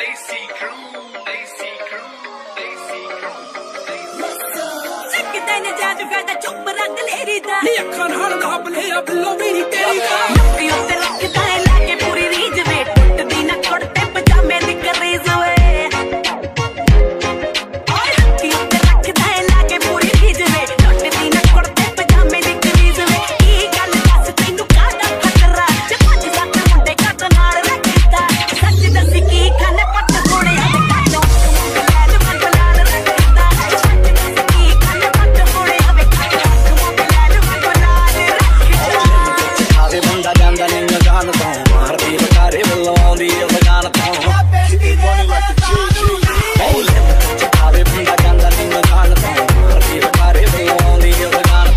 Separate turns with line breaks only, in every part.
ਅੱਖਾਂ ਨਾਲ ਦਾ ਬਲੇ ਆ ਬਿੱਲੋ ਵੀ ਨਹੀਂ ਤੇਰੀ ਦਾ
ਉੱਤੇ ਰੱਖਦਾ ਹੈ ਲਾ ਕੇ ਪੂਰੀ ਰੀਝ ਵੇ ਟੁੱਟਦੀ ਨਾ ਕੁੜਤੇ ਪਜਾਮੇ ਦੀ ਕਰੀਜ਼ ਵੇ ਓਏ ਉੱਤੇ ਰੱਖਦਾ ਹੈ ਲਾ ਕੇ ਪੂਰੀ ਰੀਝ ਵੇ ਟੁੱਟਦੀ ਨਾ ਕੁੜਤੇ ਪਜਾਮੇ ਦੀ ਕਰੀਜ਼ ਵੇ ਕੀ ਗੱਲ ਦੱਸ ਤੈਨੂੰ ਕਾਹਦਾ ਖਤਰਾ ਜੇ 5-7 ਮੁੰਡੇ ਕੱਟ ਨਾਲ ਰੱਖਦਾ ਸੱਚ ਦੱਸੀ ਕੀ ਖਾਨੇ ਪੱਟ ਹੋਣਿਆ ਤੇ ਕਾਟੋਂ ਲੈ ਜਵਾਨ ਬਲਾਲ ਰੱਖਦਾ ਸੱਚ ਦੱਸੀ ਕੀ ਖਾਨੇ ਪੱਟ ਹੋਣਿਆ ਵੇ ਕਾਟੋਂ ਲੈ ਜਵਾਨ ਬਲਾਲ ਰੱਖਦਾ
ਆਵੇ ਬੰਦਾ ਜਾਂਦਾ ਨਹੀਂ ਜਾਣ ਤੋਂ ਮਾਰਦੀ ਬਕਾਰੇ ਵੱਲੋਂ ਆਉਂਦੀ ਲਗਾਨ ਤੋਂ ਆਵੇ ਬੰਦਾ ਜਾਂਦਾ ਨਹੀਂ ਜਾਣ ਤੋਂ ਮਾਰਦੀ ਬਕਾਰੇ ਵੱਲੋਂ ਆਉਂਦੀ ਲਗਾਨ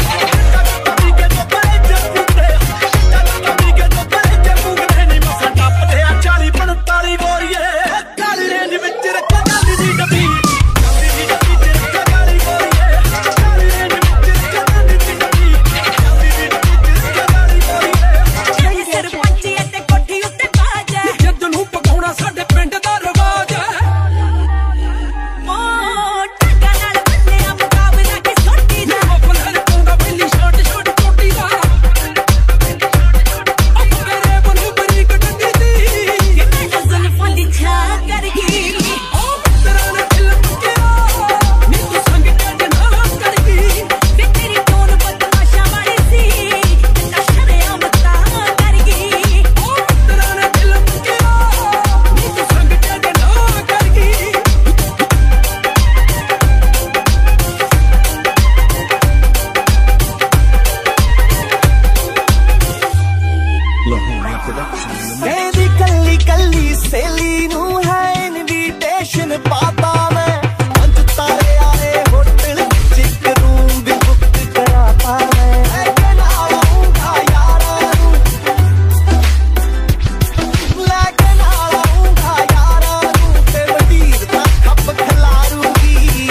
कहदी कल्ली कल्ली सहेली नू है इनविटेशन पाता मैं 5 तारे आए होटल एक रूम भी बुक कराता मैं लेके नाल आऊंगा यारा नू लेके नाल आऊंगा यारा नू ते वडीर दा खप खिलारूंगी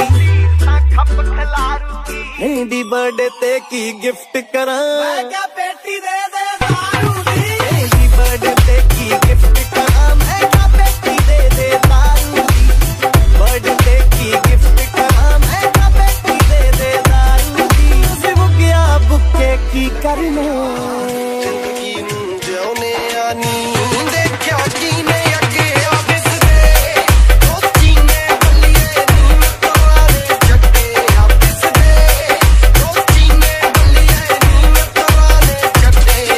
हैंडी बर्थडे ते की गिफ्ट करा मैं क्या पेटी दे दे दारू दी बर्थडे की गिफ्ट करा मैं क्या पेटी दे दे दारू दी बर्थडे की गिफ्ट करा मैं क्या पेटी दे दे दारू दी उसे वो गया बुके की करने जिंदगी जोने आनी देखा की ने अगे ऑफिस दे दोस्ती ने बलिए नी तोरे जट्टे ऑफिस दे दोस्ती ने बलिए नी तोरे जट्टे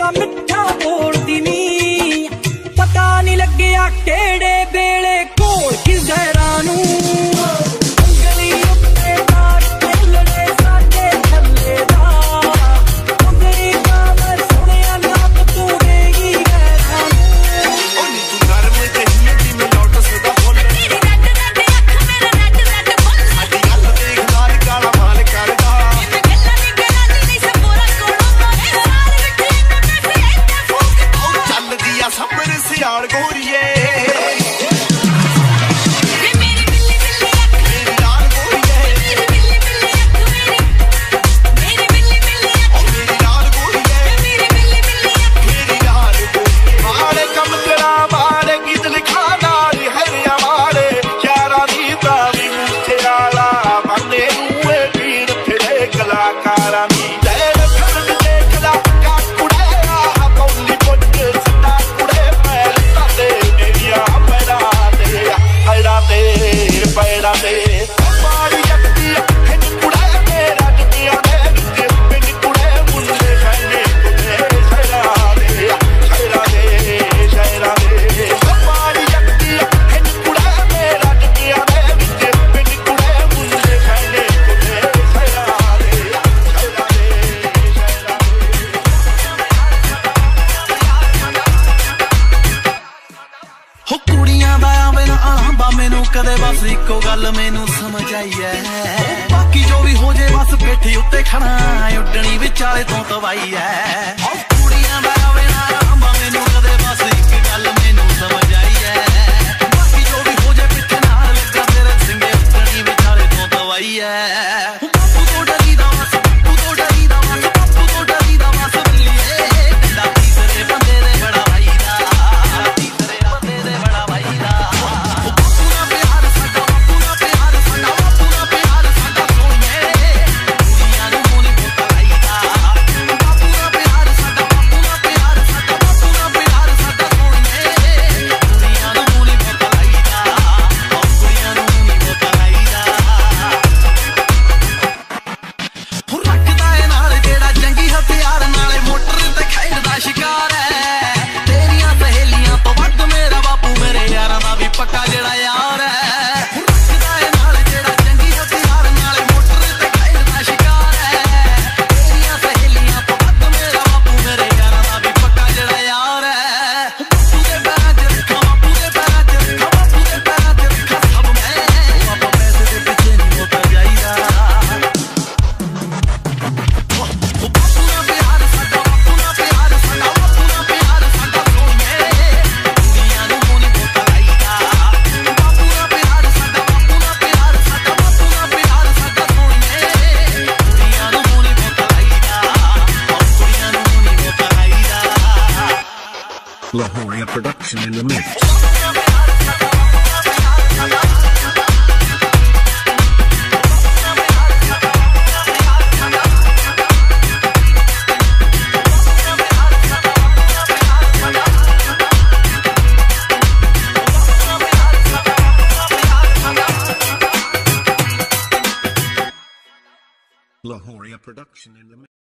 बड़ा मिठा बोलदी नी पता नहीं लग्या केड़े बेले कोल की जहरा नू उंगली उत्ते तार चलड़े साडे थल्ले दा उंगली कावर सुनिया नाम तू देगी गहरा नू
ओनी तू नरम जही जिवें लोटस दा फुੱਲ
तेरी रट रट अख मेरा रट रट फुੱਲ
साडी गल देखदा नी काला माल करदा
मैं गल्ला नहीं सबोरा कोलों मारे साल विच इन्ने मैं ऐता फूक
ओ चलदी आ समर सियाल गोरीए
कदे बस इको गल मैनू समझ आई है बाकी जो भी हो जाए बस पेठी उत्ते खड़ा उड्डनी विचाले तो तवाई है कुड़ियां दा आवे ना अंबा मैनू कदे बस इक गल मैनू समझ आई है बाकी जो भी हो जाए पिछे नाल लगा तेरे सिंगे उड्डनी विचाले तो तवाई है बापू तो डरी दा बस बापू तो डरी दा बस बापू तो डरी दा बस बल्लिए डंडा तीसरे बंदे दे बड़ा भाई दा तीसरे बंदे दे बड़ा भाई दा
Lahoria production in the mix. Lahoria production in the mix.